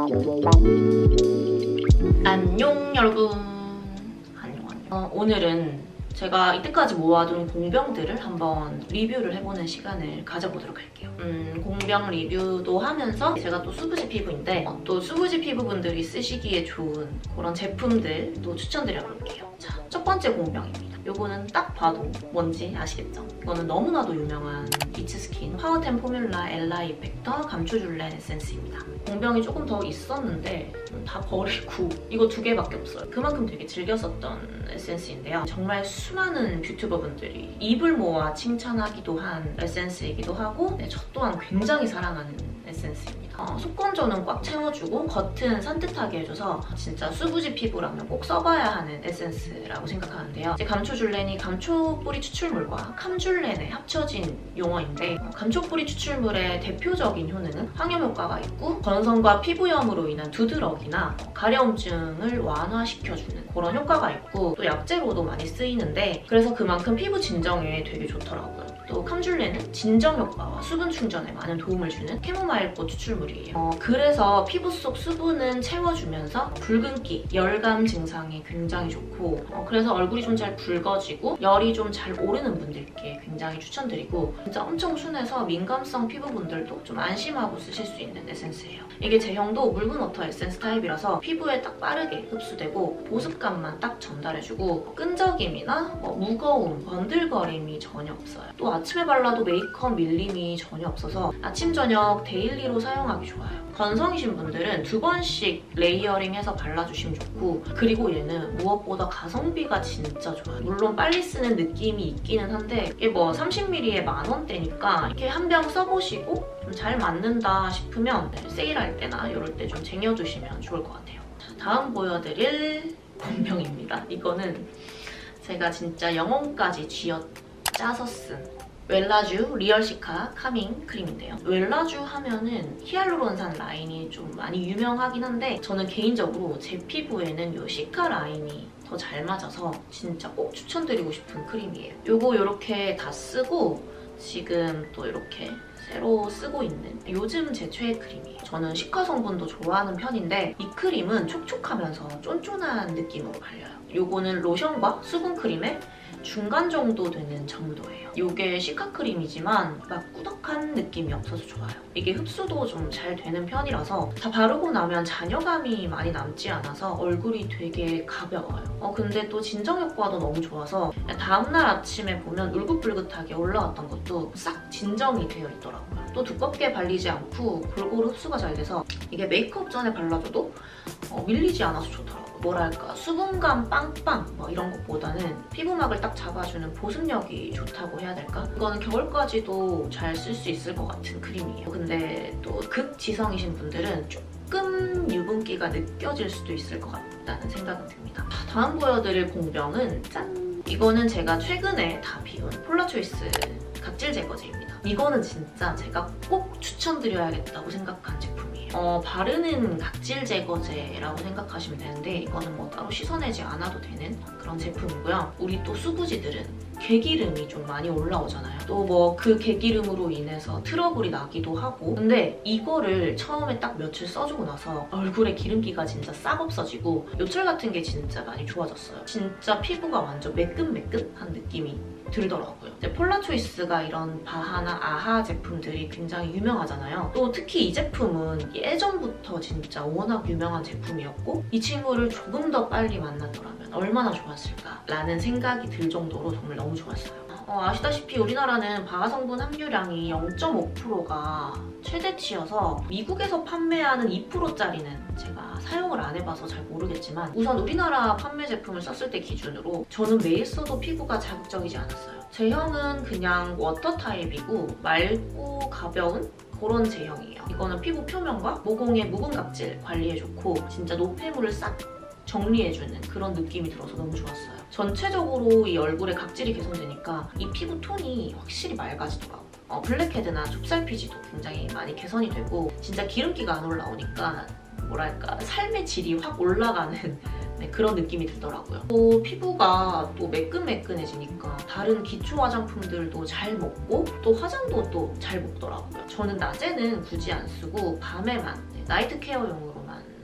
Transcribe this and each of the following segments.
안녕 여러분. 안녕. 오늘은 제가 이때까지 모아둔 공병들을 한번 리뷰를 해보는 시간을 가져보도록 할게요. 공병 리뷰도 하면서 제가 또 수부지 피부인데 또 수부지 피부분들이 쓰시기에 좋은 그런 제품들도 추천드려볼게요. 자, 첫 번째 공병입니다. 요거는 딱 봐도 뭔지 아시겠죠? 이거는 너무나도 유명한 비츠스킨 파워템 포뮬라 엘라 이펙터 감초줄렌 에센스입니다. 공병이 조금 더 있었는데 다 버리고 이거 2개밖에 없어요. 그만큼 되게 즐겨 썼던 에센스인데요. 정말 수많은 뷰튜버분들이 입을 모아 칭찬하기도 한 에센스이기도 하고 저 또한 굉장히 사랑하는 에센스입니다. 속건조는 꽉 채워주고 겉은 산뜻하게 해줘서 진짜 수부지 피부라면 꼭 써봐야 하는 에센스라고 생각하는데요. 이제 감초줄렌이 감초 뿌리 추출물과 캄줄렌의 합쳐진 용어인데 감초 뿌리 추출물의 대표적인 효능은 항염 효과가 있고 건성과 피부염으로 인한 두드러기나 가려움증을 완화시켜주는 그런 효과가 있고 또 약재로도 많이 쓰이는데 그래서 그만큼 피부 진정에 되게 좋더라고요. 또 캄줄렌은 진정 효과와 수분 충전에 많은 도움을 주는 캐모마일꽃 추출물이에요. 그래서 피부 속 수분은 채워주면서 붉은기, 열감 증상이 굉장히 좋고 그래서 얼굴이 좀 잘 붉어지고 열이 좀 잘 오르는 분들께 굉장히 추천드리고 진짜 엄청 순해서 민감성 피부분들도 좀 안심하고 쓰실 수 있는 에센스예요. 이게 제형도 묽은 워터 에센스 타입이라서 피부에 딱 빠르게 흡수되고 보습감만 딱 전달해주고 끈적임이나 무거움, 번들거림이 전혀 없어요. 또 아침에 발라도 메이크업 밀림이 전혀 없어서 아침, 저녁 데일리로 사용하기 좋아요. 건성이신 분들은 2번씩 레이어링해서 발라주시면 좋고 그리고 얘는 무엇보다 가성비가 진짜 좋아요. 물론 빨리 쓰는 느낌이 있기는 한데 이게 30ml에 10,000원대니까 이렇게 한 병 써보시고 좀 잘 맞는다 싶으면 세일할 때나 이럴 때 좀 쟁여두시면 좋을 것 같아요. 다음 보여드릴 공병입니다. 이거는 제가 진짜 영혼까지 쥐어짜서 쓴 웰라쥬 리얼시카 카밍 크림인데요. 웰라쥬 하면은 히알루론산 라인이 좀 많이 유명하긴 한데 저는 개인적으로 제 피부에는 이 시카 라인이 더 잘 맞아서 진짜 꼭 추천드리고 싶은 크림이에요. 요거 이렇게 다 쓰고 지금 또 이렇게 새로 쓰고 있는 요즘 제 최애 크림이에요. 저는 시카 성분도 좋아하는 편인데 이 크림은 촉촉하면서 쫀쫀한 느낌으로 발려요. 요거는 로션과 수분 크림의 중간 정도 되는 정도예요. 이게 시카 크림이지만 막 꾸덕한 느낌이 없어서 좋아요. 이게 흡수도 좀 잘 되는 편이라서 다 바르고 나면 잔여감이 많이 남지 않아서 얼굴이 되게 가벼워요. 근데 또 진정 효과도 너무 좋아서 다음날 아침에 보면 울긋불긋하게 올라왔던 것도 싹 진정이 되어 있더라고요. 또 두껍게 발리지 않고 골고루 흡수가 잘 돼서 이게 메이크업 전에 발라줘도 밀리지 않아서 좋더라고요. 뭐랄까 수분감 빵빵 이런 것보다는 피부막을 딱 잡아주는 보습력이 좋다고 해야 될까? 이거는 겨울까지도 잘 쓸 수 있을 것 같은 크림이에요. 근데 또 극지성이신 분들은 조금 유분기가 느껴질 수도 있을 것 같다는 생각은 듭니다. 다음 보여드릴 공병은 짠! 이거는 제가 최근에 다 비운 폴라초이스 각질 제거제입니다. 이거는 진짜 제가 꼭 추천드려야겠다고 생각한 제품이에요. 바르는 각질 제거제라고 생각하시면 되는데 이거는 따로 씻어내지 않아도 되는 그런 제품이고요. 우리 또 수부지들은 개기름이 좀 많이 올라오잖아요. 또 그 개기름으로 인해서 트러블이 나기도 하고 근데 이거를 처음에 딱 며칠 써주고 나서 얼굴에 기름기가 진짜 싹 없어지고 요철 같은 게 진짜 많이 좋아졌어요. 진짜 피부가 완전 매끈매끈한 느낌이 들더라고요. 폴라초이스가 이런 바하나 아하 제품들이 굉장히 유명하잖아요. 또 특히 이 제품은 예전부터 진짜 워낙 유명한 제품이었고 이 친구를 조금 더 빨리 만났더라면 얼마나 좋았을까라는 생각이 들 정도로 정말 너무 좋았어요. 아시다시피 우리나라는 바하 성분 함유량이 0.5%가 최대치여서 미국에서 판매하는 2%짜리는 제가 사용을 안 해봐서 잘 모르겠지만 우선 우리나라 판매 제품을 썼을 때 기준으로 저는 매일 써도 피부가 자극적이지 않았어요. 제형은 그냥 워터 타입이고 맑고 가벼운 그런 제형이에요. 이거는 피부 표면과 모공의 묵은 각질 관리에 좋고 진짜 노폐물을 싹 정리해주는 그런 느낌이 들어서 너무 좋았어요. 전체적으로 이 얼굴에 각질이 개선되니까 이 피부 톤이 확실히 맑아지더라고요. 블랙헤드나 좁쌀피지도 굉장히 많이 개선이 되고 진짜 기름기가 안 올라오니까 뭐랄까 삶의 질이 확 올라가는 그런 느낌이 들더라고요. 또 피부가 또 매끈매끈해지니까 다른 기초 화장품들도 잘 먹고 또 화장도 또 잘 먹더라고요. 저는 낮에는 굳이 안 쓰고 밤에만 나이트 케어용으로만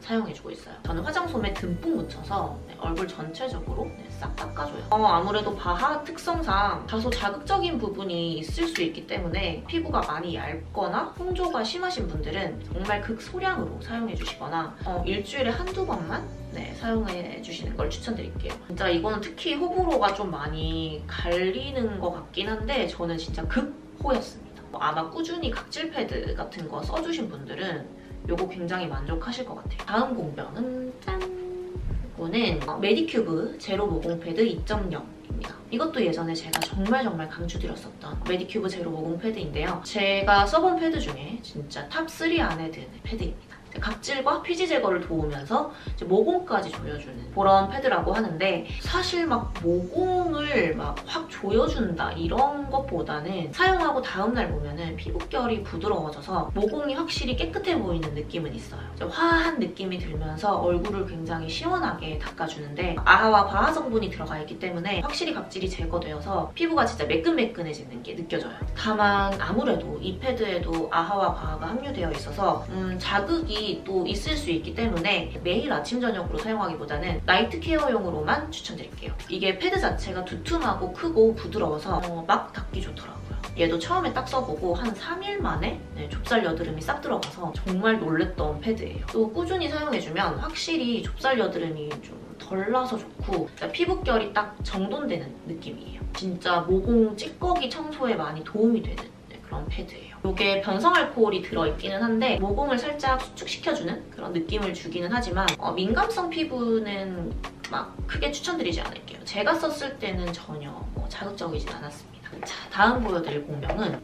사용해주고 있어요. 저는 화장솜에 듬뿍 묻혀서 얼굴 전체적으로 싹 닦아줘요. 아무래도 바하 특성상 다소 자극적인 부분이 있을 수 있기 때문에 피부가 많이 얇거나 홍조가 심하신 분들은 정말 극소량으로 사용해주시거나 일주일에 한두 번만 사용해주시는 걸 추천드릴게요. 진짜 이거는 특히 호불호가 좀 많이 갈리는 것 같긴 한데 저는 진짜 극호였습니다. 아마 꾸준히 각질 패드 같은 거 써주신 분들은 이거 굉장히 만족하실 것 같아요. 다음 공병은 짠! 이거는 메디큐브 제로 모공 패드 2.0입니다. 이것도 예전에 제가 정말 강추드렸었던 메디큐브 제로 모공 패드인데요. 제가 써본 패드 중에 진짜 탑3 안에 드는 패드입니다. 각질과 피지 제거를 도우면서 이제 모공까지 조여주는 그런 패드라고 하는데 사실 막 모공을 막 확 조여준다 이런 것보다는 사용하고 다음날 보면은 피부결이 부드러워져서 모공이 확실히 깨끗해 보이는 느낌은 있어요. 화한 느낌이 들면서 얼굴을 굉장히 시원하게 닦아주는데 아하와 바하 성분이 들어가 있기 때문에 확실히 각질이 제거되어서 피부가 진짜 매끈매끈해지는 게 느껴져요. 다만 아무래도 이 패드에도 아하와 바하가 함유되어 있어서 자극이 또 있을 수 있기 때문에 매일 아침 저녁으로 사용하기보다는 나이트 케어용으로만 추천드릴게요. 이게 패드 자체가 두툼하고 크고 부드러워서 막 닦기 좋더라고요. 얘도 처음에 딱 써보고 한 3일 만에 좁쌀 여드름이 싹 들어가서 정말 놀랬던 패드예요. 또 꾸준히 사용해주면 확실히 좁쌀 여드름이 좀 덜 나서 좋고 피부결이 딱 정돈되는 느낌이에요. 진짜 모공 찌꺼기 청소에 많이 도움이 되는 그런 패드예요. 이게 변성 알코올이 들어있기는 한데 모공을 살짝 수축시켜주는 그런 느낌을 주기는 하지만 민감성 피부는 막 크게 추천드리지 않을게요. 제가 썼을 때는 전혀 자극적이진 않았습니다. 자, 다음 보여드릴 공병은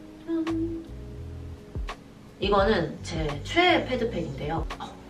이거는 제 최애 패드팩인데요.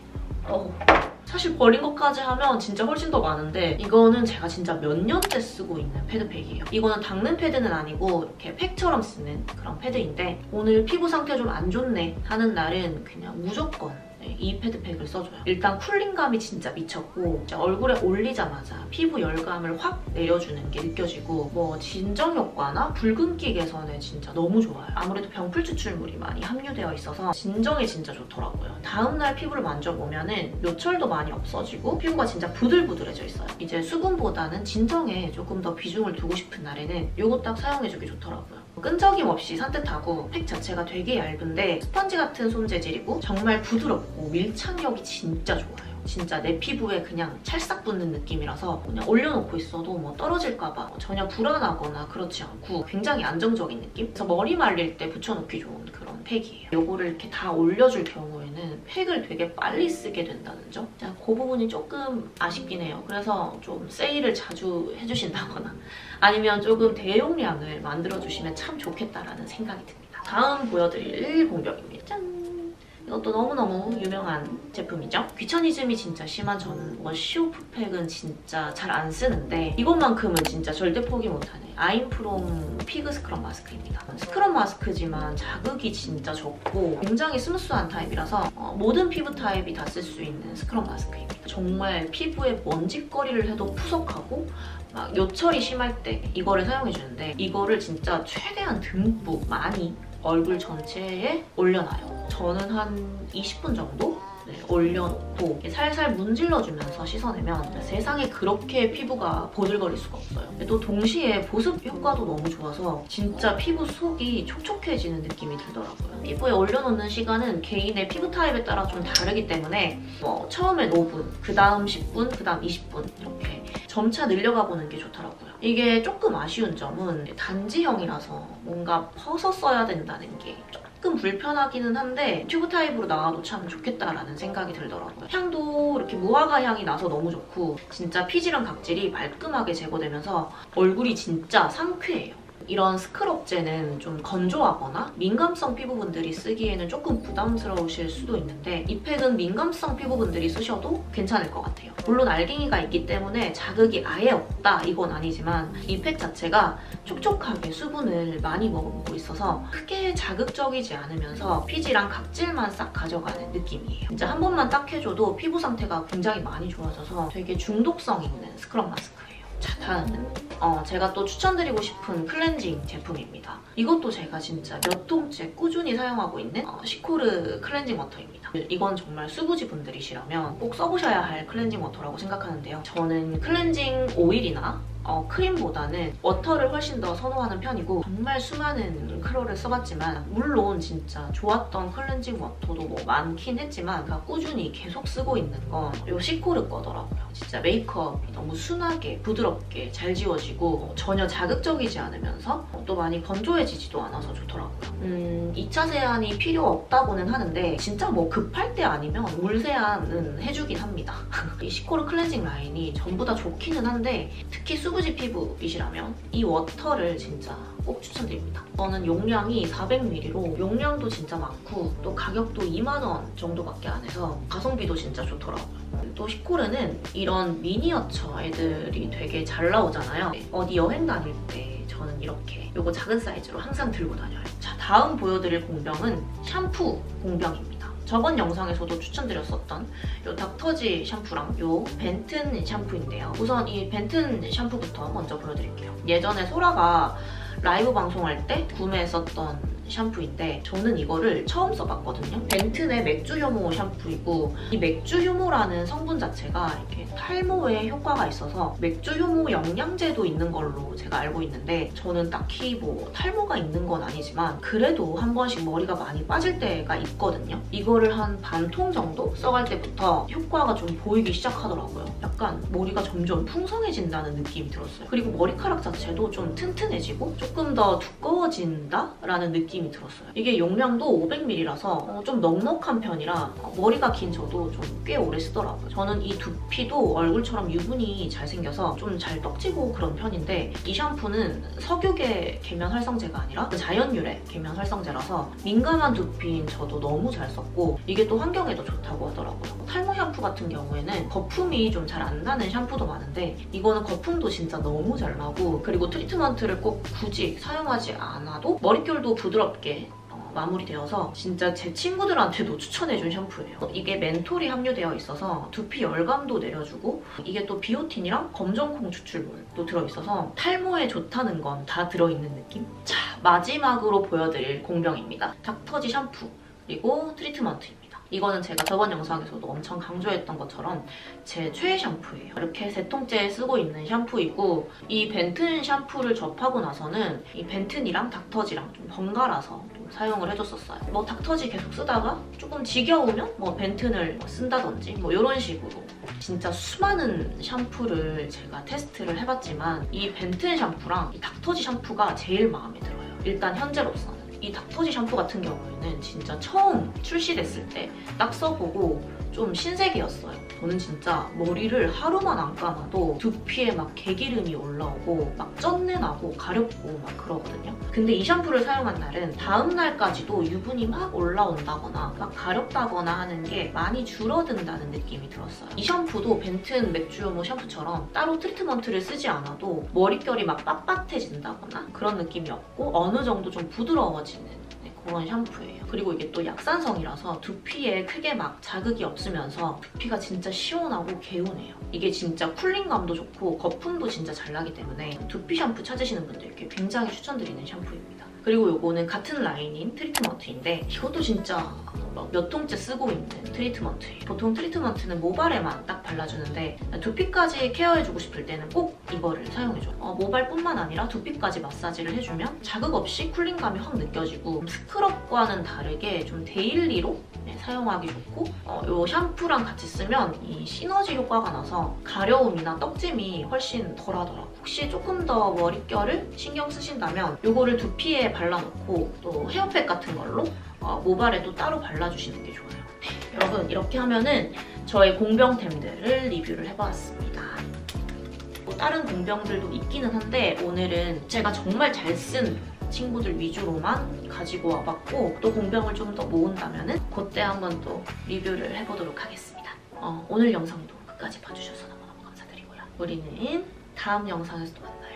사실 버린 것까지 하면 진짜 훨씬 더 많은데 이거는 제가 진짜 몇 년째 쓰고 있는 패드팩이에요. 이거는 닦는 패드는 아니고 이렇게 팩처럼 쓰는 그런 패드인데 오늘 피부 상태 좀 안 좋네 하는 날은 그냥 무조건 이 패드팩을 써줘요. 일단 쿨링감이 진짜 미쳤고 얼굴에 올리자마자 피부 열감을 확 내려주는 게 느껴지고 진정 효과나 붉은기 개선에 진짜 너무 좋아요. 아무래도 병풀 추출물이 많이 함유되어 있어서 진정에 진짜 좋더라고요. 다음날 피부를 만져보면은 요철도 많이 없어지고 피부가 진짜 부들부들해져 있어요. 이제 수분보다는 진정에 조금 더 비중을 두고 싶은 날에는 이거 딱 사용해주기 좋더라고요. 끈적임 없이 산뜻하고 팩 자체가 되게 얇은데 스펀지 같은 솜 재질이고 정말 부드럽고 밀착력이 진짜 좋아요. 진짜 내 피부에 그냥 찰싹 붙는 느낌이라서 그냥 올려놓고 있어도 떨어질까봐 전혀 불안하거나 그렇지 않고 굉장히 안정적인 느낌? 그래서 머리 말릴 때 붙여놓기 좋은 그런 팩이에요. 이거를 이렇게 다 올려줄 경우에는 팩을 되게 빨리 쓰게 된다는 점? 그 부분이 조금 아쉽긴 해요. 그래서 좀 세일을 자주 해주신다거나 아니면 조금 대용량을 만들어주시면 참 좋겠다라는 생각이 듭니다. 다음 보여드릴 공병입니다. 짠! 이것도 너무너무 유명한 제품이죠. 귀차니즘이 진짜 심한 저는 워시오프 팩은 진짜 잘 안 쓰는데 이것만큼은 진짜 절대 포기 못하는 아임프롬 피그 스크럽 마스크입니다. 스크럽 마스크지만 자극이 진짜 적고 굉장히 스무스한 타입이라서 모든 피부 타입이 다 쓸 수 있는 스크럽 마스크입니다. 정말 피부에 먼지거리를 해도 푸석하고 막 요철이 심할 때 이거를 사용해주는데 이거를 진짜 최대한 듬뿍 많이 얼굴 전체에 올려놔요. 저는 한 20분 정도 올려놓고 살살 문질러주면서 씻어내면 세상에 그렇게 피부가 보들거릴 수가 없어요. 또 동시에 보습 효과도 너무 좋아서 진짜 피부 속이 촉촉해지는 느낌이 들더라고요. 피부에 올려놓는 시간은 개인의 피부 타입에 따라 좀 다르기 때문에 처음엔 5분, 그 다음 10분, 그 다음 20분 이렇게 점차 늘려가보는 게 좋더라고요. 이게 조금 아쉬운 점은 단지형이라서 뭔가 퍼서 써야 된다는 게 조금 불편하기는 한데 튜브 타입으로 나와도 참 좋겠다라는 생각이 들더라고요. 향도 이렇게 무화과 향이 나서 너무 좋고 진짜 피지랑 각질이 말끔하게 제거되면서 얼굴이 진짜 상쾌해요. 이런 스크럽제는 좀 건조하거나 민감성 피부분들이 쓰기에는 조금 부담스러우실 수도 있는데 이 팩은 민감성 피부분들이 쓰셔도 괜찮을 것 같아요. 물론 알갱이가 있기 때문에 자극이 아예 없다 이건 아니지만 이 팩 자체가 촉촉하게 수분을 많이 머금고 있어서 크게 자극적이지 않으면서 피지랑 각질만 싹 가져가는 느낌이에요. 진짜 한 번만 딱 해줘도 피부 상태가 굉장히 많이 좋아져서 되게 중독성 있는 스크럽 마스크예요. 자, 다음은 제가 또 추천드리고 싶은 클렌징 제품입니다. 이것도 제가 진짜 몇 통째 꾸준히 사용하고 있는 시코르 클렌징 워터입니다. 이건 정말 수부지 분들이시라면 꼭 써보셔야 할 클렌징 워터라고 생각하는데요. 저는 클렌징 오일이나 크림보다는 워터를 훨씬 더 선호하는 편이고 정말 수많은 크로를 써봤지만 물론 진짜 좋았던 클렌징 워터도 뭐 많긴 했지만 제가 꾸준히 계속 쓰고 있는 건 이 시코르 거더라고요. 진짜 메이크업이 너무 순하게 부드럽게 잘 지워지고 전혀 자극적이지 않으면서 또 많이 건조해지지도 않아서 좋더라고요. 2차 세안이 필요 없다고는 하는데 진짜 뭐 급할 때 아니면 물 세안은 해주긴 합니다. 이 시코르 클렌징 라인이 전부 다 좋기는 한데 특히 수부지 피부이시라면 이 워터를 진짜 꼭 추천드립니다. 저는 용량이 400ml로 용량도 진짜 많고 또 가격도 2만 원 정도밖에 안 해서 가성비도 진짜 좋더라고요. 또 시코르는 이런 미니어처 애들이 되게 잘 나오잖아요. 어디 여행 다닐 때 저는 이렇게 이거 작은 사이즈로 항상 들고 다녀요. 자, 다음 보여드릴 공병은 샴푸 공병입니다. 저번 영상에서도 추천드렸었던 이 닥터지 샴푸랑 이 벤튼 샴푸인데요. 우선 이 벤튼 샴푸부터 먼저 보여드릴게요. 예전에 소라가 라이브 방송할 때 구매했었던 샴푸인데 저는 이거를 처음 써봤거든요. 벤튼의 맥주 효모 샴푸이고 이 맥주 효모라는 성분 자체가 이렇게 탈모에 효과가 있어서 맥주 효모 영양제도 있는 걸로 제가 알고 있는데 저는 딱히 뭐 탈모가 있는 건 아니지만 그래도 한 번씩 머리가 많이 빠질 때가 있거든요. 이거를 한 반 통 정도 써갈 때부터 효과가 좀 보이기 시작하더라고요. 약간 머리가 점점 풍성해진다는 느낌이 들었어요. 그리고 머리카락 자체도 좀 튼튼해지고 조금 더 두꺼워진다라는 느낌이 들었어요. 이게 용량도 500ml라서 좀 넉넉한 편이라 머리가 긴 저도 좀 꽤 오래 쓰더라고요. 저는 이 두피도 얼굴처럼 유분이 잘 생겨서 좀 잘 떡지고 그런 편인데 이 샴푸는 석유계 계면 활성제가 아니라 자연유래 계면 활성제라서 민감한 두피인 저도 너무 잘 썼고 이게 또 환경에도 좋다고 하더라고요. 탈모 샴푸 같은 경우에는 거품이 좀 잘 안 나는 샴푸도 많은데 이거는 거품도 진짜 너무 잘 나고 그리고 트리트먼트를 꼭 굳이 사용하지 않아도 머릿결도 부드럽게 마무리되어서 진짜 제 친구들한테도 추천해준 샴푸예요. 이게 멘톨이 함유되어 있어서 두피 열감도 내려주고 이게 또 비오틴이랑 검정콩 추출물도 들어있어서 탈모에 좋다는 건 다 들어있는 느낌? 자, 마지막으로 보여드릴 공병입니다. 닥터지 샴푸 그리고 트리트먼트입니다. 이거는 제가 저번 영상에서도 엄청 강조했던 것처럼 제 최애 샴푸예요. 이렇게 3통째 쓰고 있는 샴푸이고 이 벤튼 샴푸를 접하고 나서는 이 벤튼이랑 닥터지랑 좀 번갈아서 좀 사용을 해줬었어요. 뭐 닥터지 계속 쓰다가 조금 지겨우면 뭐 벤튼을 쓴다든지 뭐 이런 식으로 진짜 수많은 샴푸를 제가 테스트를 해봤지만 이 벤튼 샴푸랑 이 닥터지 샴푸가 제일 마음에 들어요. 일단 현재로서는. 이 닥터지 샴푸 같은 경우에는 진짜 처음 출시됐을 때 딱 써보고 좀 신세계였어요. 저는 진짜 머리를 하루만 안 감아도 두피에 막 개기름이 올라오고 막 쩐내 나고 가렵고 막 그러거든요. 근데 이 샴푸를 사용한 날은 다음 날까지도 유분이 막 올라온다거나 막 가렵다거나 하는 게 많이 줄어든다는 느낌이 들었어요. 이 샴푸도 벤튼 맥주효모 샴푸처럼 따로 트리트먼트를 쓰지 않아도 머릿결이 막 빳빳해진다거나 그런 느낌이 없고 어느 정도 좀 부드러워지는 그런 샴푸예요. 그리고 이게 또 약산성이라서 두피에 크게 막 자극이 없으면서 두피가 진짜 시원하고 개운해요. 이게 진짜 쿨링감도 좋고 거품도 진짜 잘 나기 때문에 두피 샴푸 찾으시는 분들께 굉장히 추천드리는 샴푸입니다. 그리고 이거는 같은 라인인 트리트먼트인데 이것도 진짜 몇 통째 쓰고 있는 트리트먼트예요. 보통 트리트먼트는 모발에만 딱 발라주는데 두피까지 케어해주고 싶을 때는 꼭 이거를 사용해줘요. 모발뿐만 아니라 두피까지 마사지를 해주면 자극 없이 쿨링감이 확 느껴지고 스크럽과는 다르게 좀 데일리로 사용하기 좋고 이 샴푸랑 같이 쓰면 이 시너지 효과가 나서 가려움이나 떡짐이 훨씬 덜하더라고요. 혹시 조금 더 머릿결을 신경 쓰신다면 이거를 두피에 발라놓고 또 헤어팩 같은 걸로 모발에도 따로 발라주시는 게 좋아요. 네, 여러분 이렇게 하면은 저의 공병템들을 리뷰를 해보았습니다. 뭐 다른 공병들도 있기는 한데 오늘은 제가 정말 잘 쓴 친구들 위주로만 가지고 와봤고 또 공병을 좀 더 모은다면은 그때 한번 또 리뷰를 해보도록 하겠습니다. 오늘 영상도 끝까지 봐주셔서 너무너무 감사드리고요. 우리는 다음 영상에서 또 만나요.